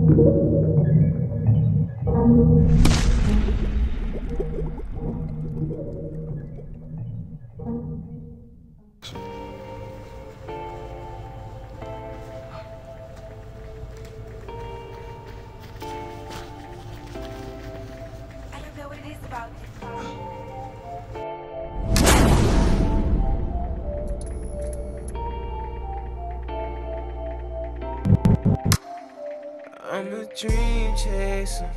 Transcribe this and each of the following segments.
I'm a dream chaser.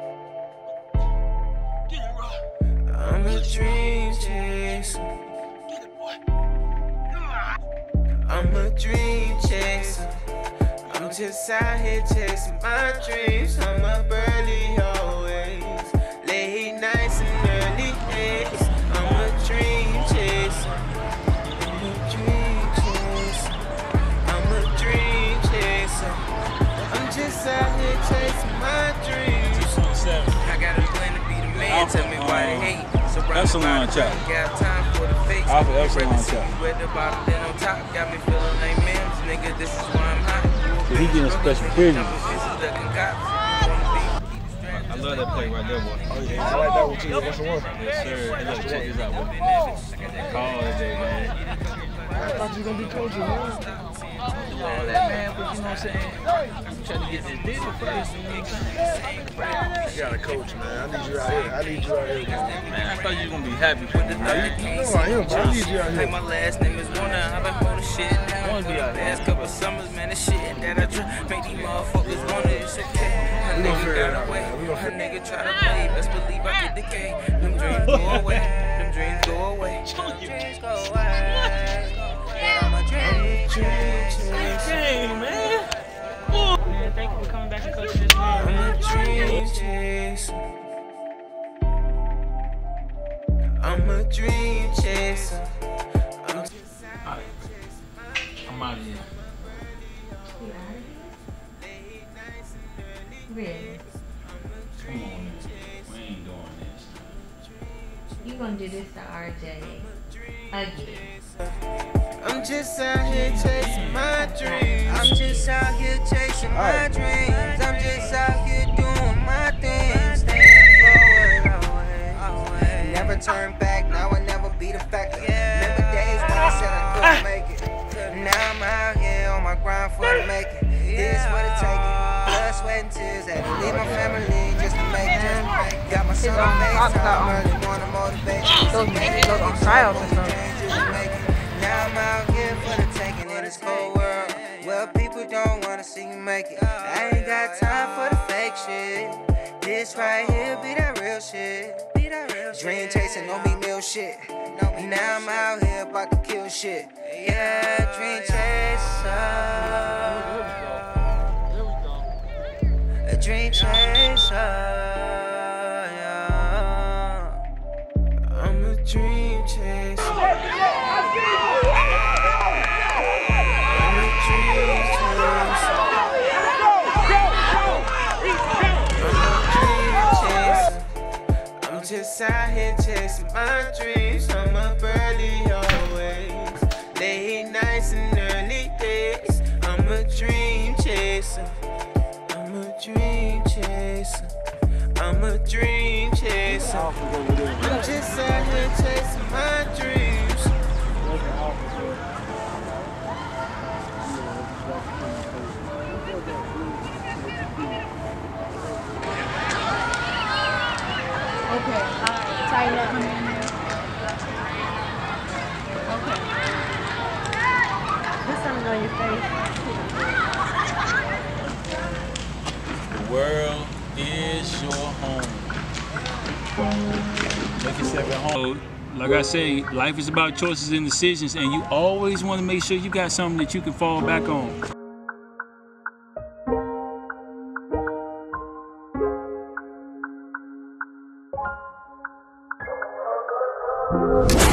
I'm a dream chaser. I'm a dream chaser. I'm just out here chasing my dreams. I'm up early always, late nights and early days. I'm a dream chaser. I'm a dream chaser. I'm a dream chaser. I'm just out here chasing my dreams. I got a plan to be the man. Tell me why they hate. Epsilon chop. Got time for the fakes. Off of Epsilon chop. With the bottom, then on top. Got me feeling like Mims. Nigga, this is why I'm hot. So he getting a special privilege. I love that play right there, boy. Oh yeah, I like that one too. That's the one. Yes, sir. Hey, look, check this out, boy. Call today, man. I thought you were gonna be coaching, man. Do all that, man, but you know what I'm saying? I'm trying to get this deal first. You got a coach, man. I need you out here. I need you out here, man. Man, I thought you were gonna be happy for this. No, I am, but I need you out here. My last name is Warner. I've been holding shit down. Wanna be out here. Last couple summers, man, the shit that I try. Make these motherfuckers wanna. It's okay. A nigga got away. A nigga try to play. Best believe I get the game. Them dreams go away. Them dreams go away. Dreams go away. I'm a dream chaser. Dang, man. Man, thank you for coming back and coaching this game. I'm a dream chaser. I'm a dream chaser. I'm out of here. Really? Come on, man. We ain't doing this. You gonna do this to RJ again? I'm just out here chasing my dreams. I'm just out here chasing my dreams. I'm just out here doing my thing. Staying forward always. Never turn back, now I never be the factor. Remember days when I said I couldn't make it. Now I'm out here on my grind for the making. This what it takes. Blood, sweat, and tears. Had to leave my family just to make it. Got my son on FaceTime early morning motivation. Those on trials or something. Now I'm out here for the taking in this whole world. Well, people don't wanna see you make it. I ain't got time for the fake shit. This right here be that real shit. Dream chasing, no big meal shit. Now I'm out here about to kill shit. Yeah, dream chaser. A dream chaser. Yeah. I'm a dream chaser. Just out here chasing my dreams. I'm up early always, late nights and early days. I'm a dream chaser. I'm a dream chaser. I'm a dream chaser. I'm just out here chasing my dreams. Okay, tighten up. Okay. Put something on your face. The world is your home. Make yourself at home. Like I say, life is about choices and decisions, and you always want to make sure you got something that you can fall back on.